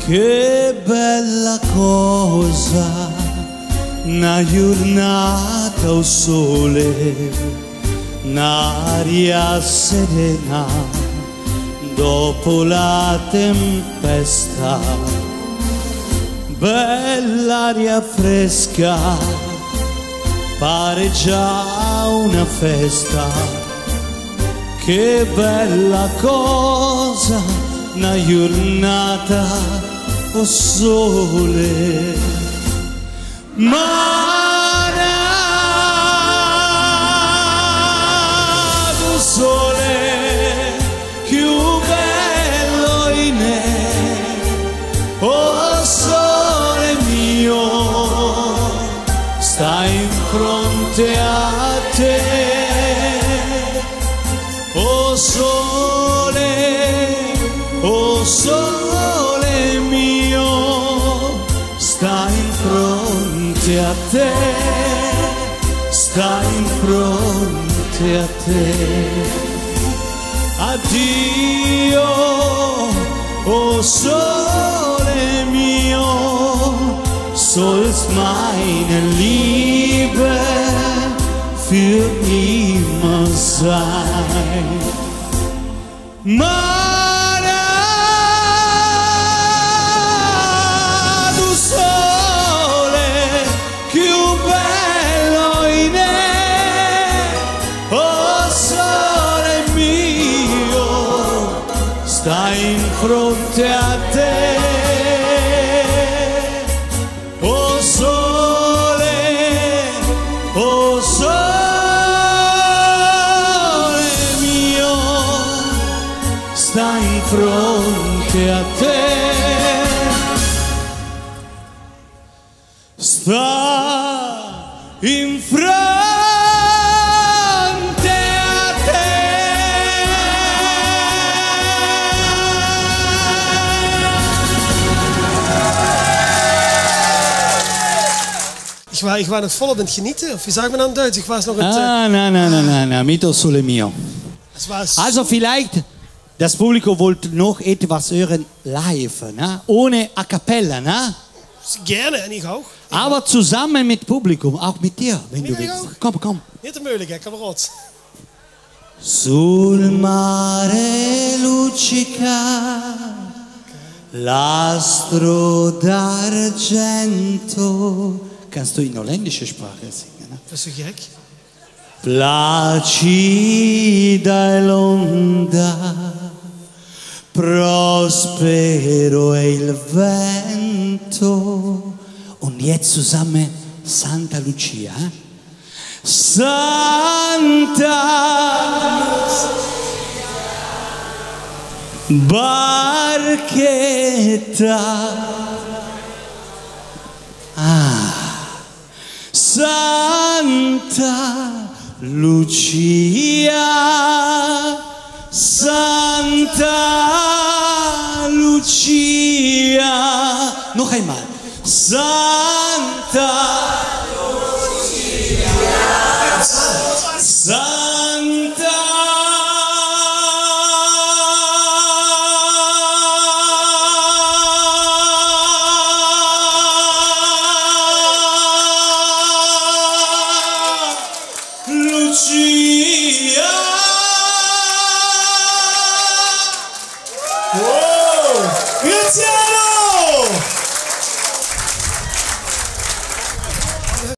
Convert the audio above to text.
Che bella cosa, una giornata al sole, un'aria serena dopo la tempesta, bell'aria fresca, pare già una festa. Che bella cosa, una giornata al sole, mare al sole, più bello in me, oh sole mio, stai in fronte a te, oh sole mio, stai in fronte a te, stai in fronte a te. Addio, oh sole mio, sollst meine Liebe für immer sein. Mare, tu sole, più bello in me, oh sole mio, stai in fronte a te, oh sole, oh sole mio, sta in fronte a te, sta in fronte a te. Ich war noch voll op het genieten, of wie sagt man dan Duits? Ich war noch Na, mito sole mio. Also vielleicht, das Publikum wollte noch etwas hören live, ne? Ohne a cappella, ne? Gerne, en ich auch. Aber zusammen mit Publikum, auch mit dir, wenn du willst. Komm. Niet te moeilijk, kamerad. Sul mare luccica l'astro d'argento. Kannst du in holländische Sprache singen? Ne? Dat is zo gek. Placida e l'onda, prospero è il vento. Und jetzt zusammen Santa Lucia. Santa barchetta. Santa Lucia, Santa Lucia. Noch einmal. Santa Lucia, Santa Lucia. Oh, grazie.